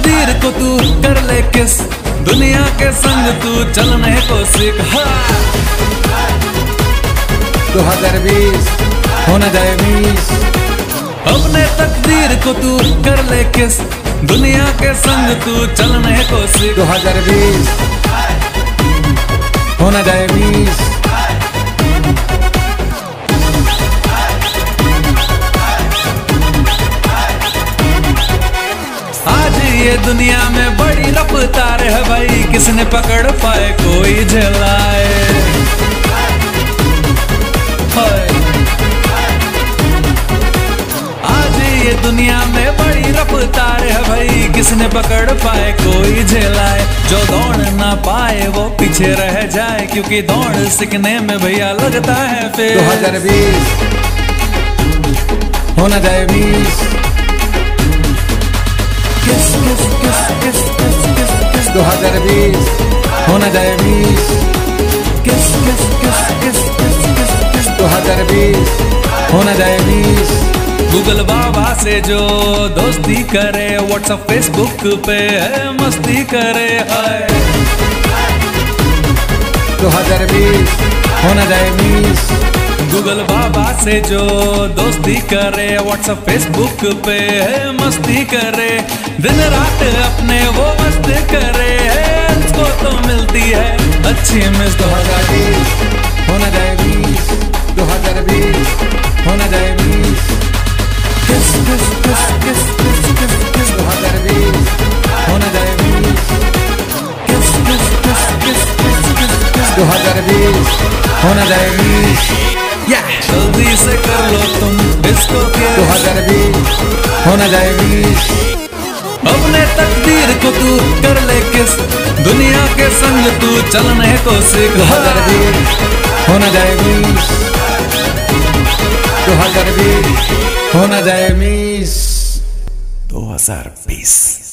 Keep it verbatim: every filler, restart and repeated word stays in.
तकदीर को तू कर ले किस, दुनिया के संग तू चलने को सीख। दो हजार बीस हो न जाए मिस, अपने तकदीर को तू कर ले किस, दुनिया के संग तू चलने को सीख। दो हजार बीस हो न जाए मिस, आज ये दुनिया में बड़ी रफ्तार है भाई, किसने पकड़ पाए कोई झेलाए। आज ये दुनिया में बड़ी रफ्तार है भाई, किसने पकड़ पाए कोई झेलाए। जो दौड़ ना पाए वो पीछे रह जाए, क्योंकि दौड़ सीखने में भैया लगता है फिर। दो हजार बीस हो न जाए मिस, किस किस किस किस किस किस किस दो हजार बीस हो न जाए मिस, किस किस किस किस किस किस किस दो हजार बीस हो न जाए मिस। गूगल बाबा से जो दोस्ती करे, व्हाट्सएप फेसबुक पे है मस्ती करे। हाय दो हजार बीस हो न जाए मिस, गूगल बाबा से जो दोस्ती करे, व्हाट्सएप फेसबुक पे है मस्ती करे। दिन रात अपने वो मस्त करे, उसको तो मिलती है अच्छी मिस। दो हजार बीस हो न जाए मिस, दो हजार बीस हो न जाए मिस, किस किस किस किस किस किस किस दो हजार बीस हो न जाए मिस, किस किस किस किस किस किस किस दो हजार बीस हो न जाए मिस, जल्दी से कर लो तुम इसको दो के। हजार बीस हो न जाए मिस, अपने तकदीर को तू कर ले किस, दुनिया के संग तू चलने को सीख। दो हजार बीस हो न जाए मिस, दो हजार बीस हो न जाए मिस, दो हजार बीस